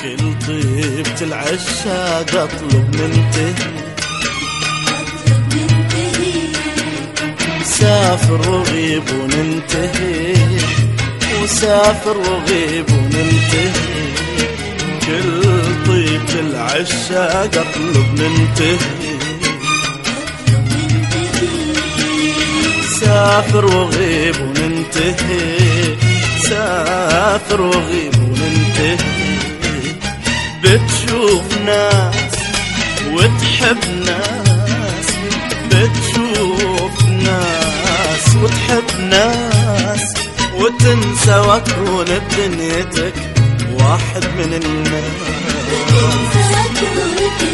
كل طيبة العشاق اطلب ننتهي، سافر وغيب وننتهي، وسافر وغيب وننتهي، كل طيبة العشاق اطلب ننتهي، سافر وغيب وننتهي، سافر وغيب وننتهي، بتشوف ناس وتحب ناس، بتشوف ناس وتحب ناس، وتنسى وكون بدنيتك واحد من الناس.